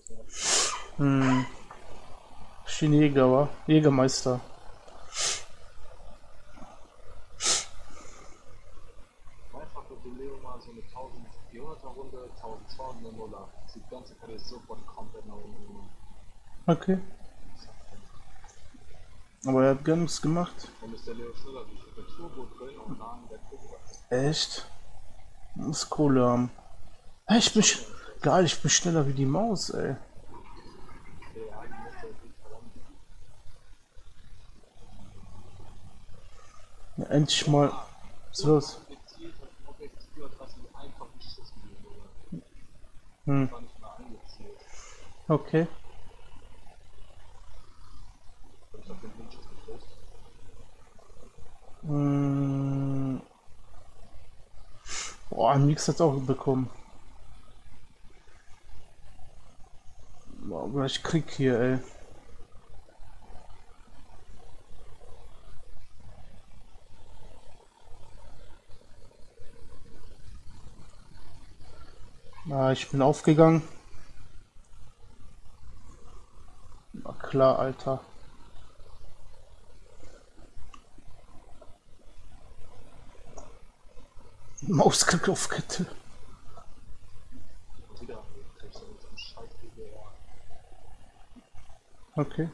Hm. Jäger, wa? Jägermeister. Einfach mit dem Leo mal so eine 1400er Runde, 1200er Nuller. Die ganze Karte ist sofort komplett nach unten. Okay. Aber er hat gar nichts gemacht. Warum ist der Leo schneller? Ich habe Turbo drin und Nahen der Turbo. Echt? Muss Kohle haben. Hey, ich bin geil, ich bin schneller wie die Maus, ey. Der eigene Messer ist nicht verlangt. Ja, endlich mal. Was ist los? Gezielt hat Objektiv hat was mit einfachen Schuss gegeben. Hm. War nicht mal angezielt. Okay. Ich hab den Blindschuss getrost. Hm. Boah, ein Mix hat auch bekommen. Boah, gleich Krieg hier, ey. Ah, ich bin aufgegangen. Na klar, Alter. Mauskrieg auf Kette. Wieder angekriegt, so mit dem Scheiß BWR. Okay.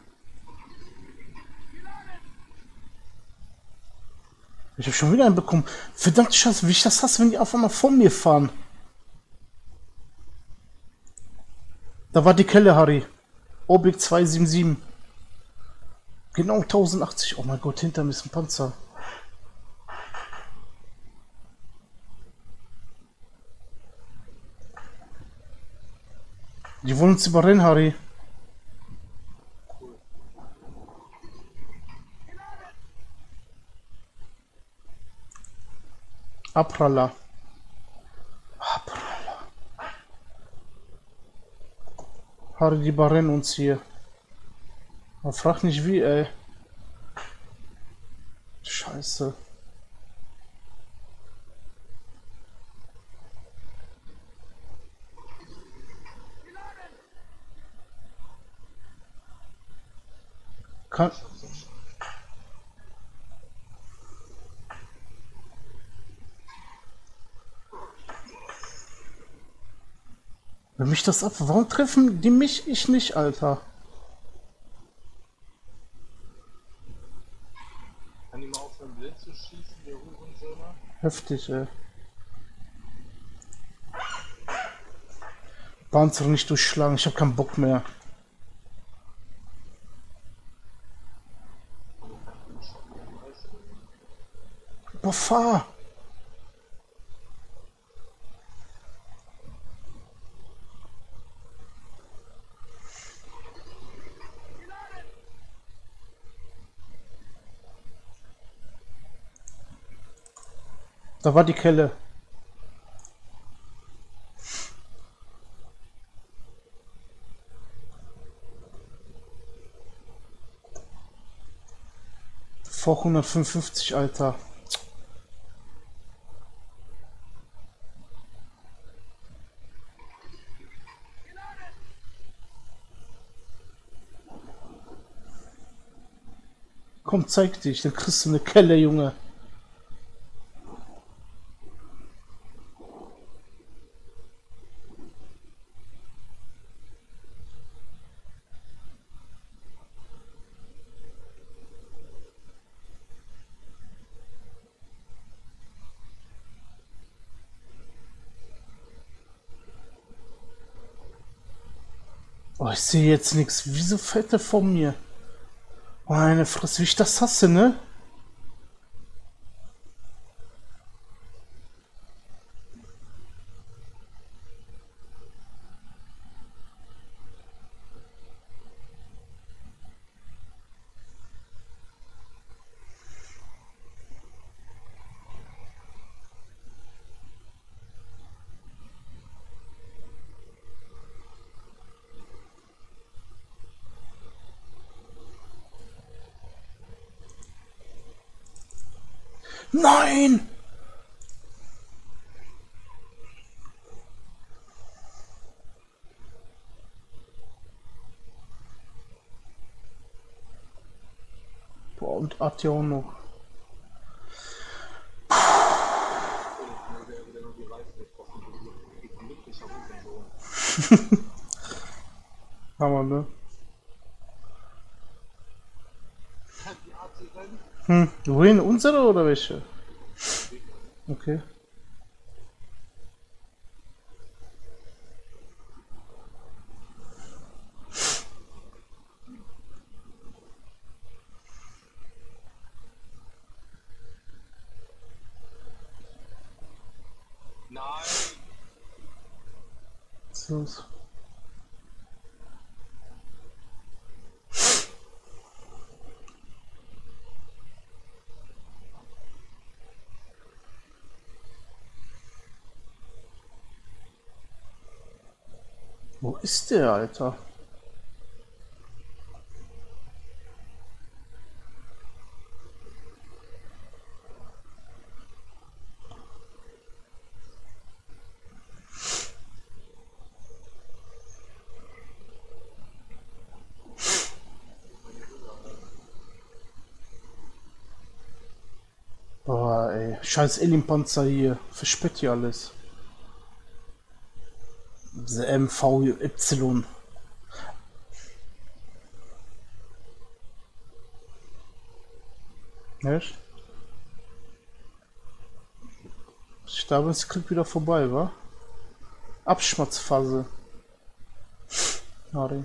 Ich habe schon wieder einen bekommen. Verdammte Scheiße, wie ich das hasse, wenn die auf einmal vor mir fahren. Da war die Kelle, Harry. Objekt 277. Genau 1080. Oh mein Gott, hinter mir ist ein Panzer. Die wollen uns überrennen, Harry. Cool. Aprala. Aprala. Harry, die überrennen uns hier. Man fragt nicht wie, ey. Scheiße. Kann. Wenn mich das ab. Warum treffen die mich? Ich nicht, Alter. Kann die mal aufhören, blind zu schießen, der Hurensöhne? Heftig, ey. Panzer nicht durchschlagen. Ich hab keinen Bock mehr. Boah, fahr! Da war die Kelle. Vor 155, Alter. Komm, zeig dich. Dann kriegst du eine Kelle, Junge. Oh, ich sehe jetzt nichts. Wieso fällt der vor mir? Meine Fresse, wie ich das hasse, ne? Nein! und Arteon noch. Der wieder nur die Reifen getroffen. Wie glücklicher Hurensohn. Hammer, ne? Die AC-Rennen? Wohin? Unsere oder welche? Okay. Nein! Was ist los? Wo ist der, Alter? Boah, ey. Scheiß Alien-Panzer hier. Verspett hier alles. Diese MVY. Echt? Ich glaube, es kriegt wieder vorbei, wa? Abschmatzphase. Harry.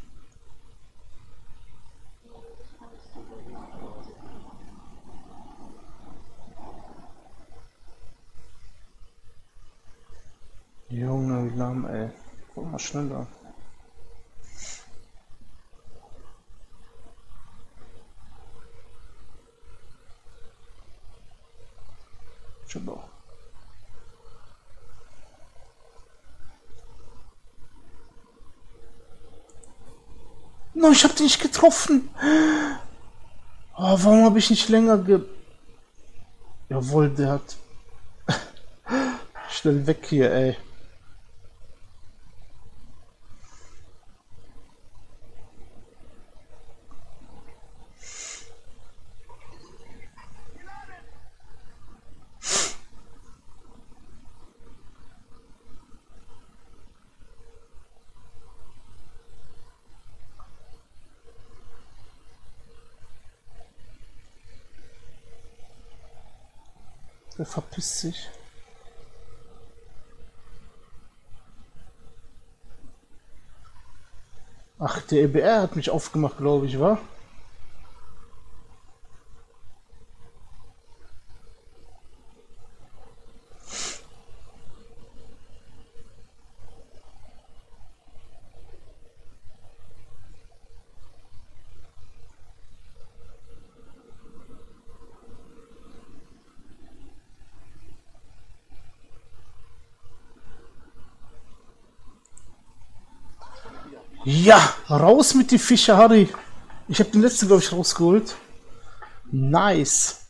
Junge, wie lahm, ey. Guck mal schneller. Schau. Nein, ich hab den nicht getroffen. Oh, warum habe ich nicht länger Jawohl, der hat... Schnell weg hier, ey. Der verpisst sich. Ach, der EBR hat mich aufgemacht, glaube ich, wa? Ja, raus mit die Fische, Harry. Ich habe den letzten, glaube ich, rausgeholt. Nice.